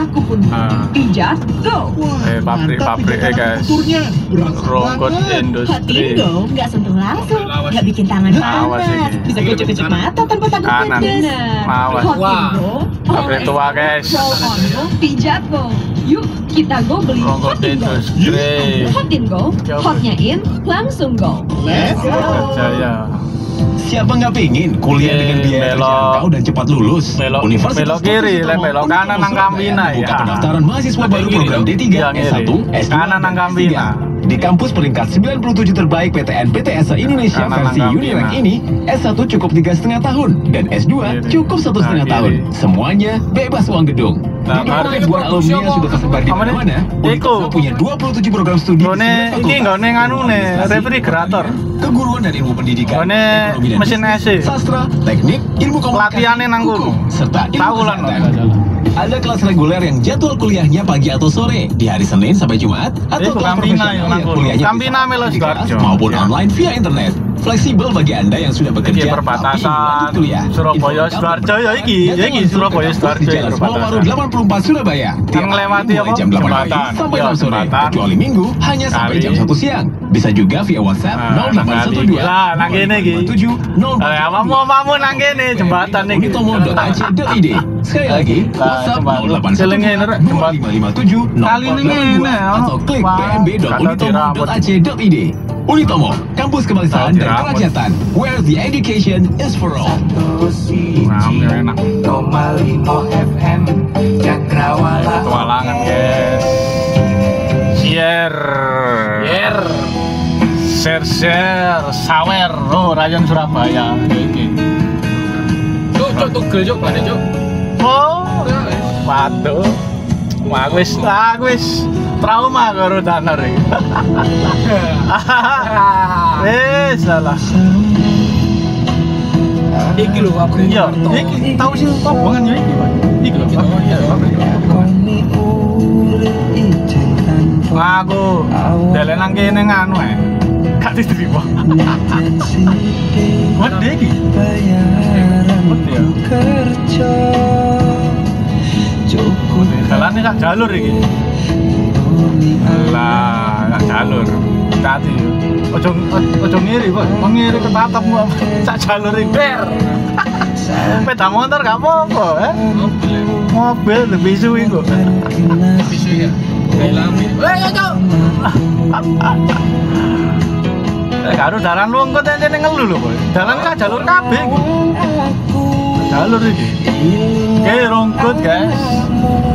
aku pun pijat go. Pabrik guys. Ronggot industri. Hotin go, nggak sentuh langsung, nggak bikin tangan panas, bisa kecek-kecek mata tanpa takut pedes. Mawas. Hotin go, Pabrik tua guys. roll on go, pijat go. Yuk kita go beli Ronggot Hotin go. industri. Hotin go, hotnya in, langsung go. Let's go. Jaya. Siapa nggak pingin kuliah dengan biaya terjangkau dan cepat lulus? Belok kiri, belok kanan nang Kampina buka ya. pendaftaran mahasiswa baru program D3, S1, S2, kanan nang Kampina. Di kampus peringkat 97 terbaik PTN PTS Indonesia Kanan versi nang Unirank Kampina. ini, S1 cukup 3,5 tahun dan S2 cukup 1,5 tahun. Semuanya bebas uang gedung. Didukung ribuan alumni yang sudah tersebar di mana-mana, Unitasa punya 27 program studi. Ini nggak refrigerator. Keguruan dan ilmu pendidikan, Gone ekonomi dan mesin bisnis, AC. sastra, teknik, ilmu komunikasi, Pelatihannya nang kono. hukum, serta ilmu Tahu lah, kesehatan. nggak salah. Ada kelas reguler yang jadwal kuliahnya pagi atau sore di hari Senin sampai Jumat, atau Itu kelas Kampina yang profesional yang nang kono. kuliahnya Kampina bisa Melo di kelas Sidoarjo. maupun Ya. online via internet. Fleksibel bagi Anda yang sudah bekerja Iki tapi perbatasan lanjut kuliah. Surabaya Sidoarjo ya iki Surabaya Sidoarjo di Jalan Semowaru 84 Surabaya. Tiap ngelewati hari mulai apa? jam 8 pagi Jembatan. sampai Ya, 6 sore. jembatan. Kecuali Minggu hanya sampai Kali. jam 1 siang. Bisa juga via WhatsApp Nah, 0812 lah, nang kene iki. 0557 Apa nang kene jembatan iki. Unitomo.ac.id. Sekali lagi, WhatsApp jembatan. Selenge ini, Rek, jembatan. 2557 Kali ini ngene, atau klik wah, pmb.unitomo.ac.id. Unitomo, kampus kebangsaan dan Dirambut. kerakyatan, where the education is for all. Ngambil enak. FM Cakrawala. Petualangan guys. Share sawer. Oh, rayon Surabaya iki. Cuk tugel cuk mana cuk? Oh, waduh. Aku wis trauma karo Danar iki. Salah. Iki lho aku. Iya, iki tahu sih kobongan ya iki, Pak. Iki lho. Aku delen nang kene nganu ae. Gak diterima. Gede iki. Gede ya. Jalannya gak jalur iki. Lah, gak jalur. Hati. Ojo ngiri, Pak. Ngiri ketatap sak jalur iki. Sepeda motor gak apa-apa, mobil lebih suwi kok. Bisu ya. Lami. Cuk. Karo dalan lungkut aja ngeluh lho, Pak. Dalan kan jalur kabeh iki. Jalur iki. Oke, rungkut, guys.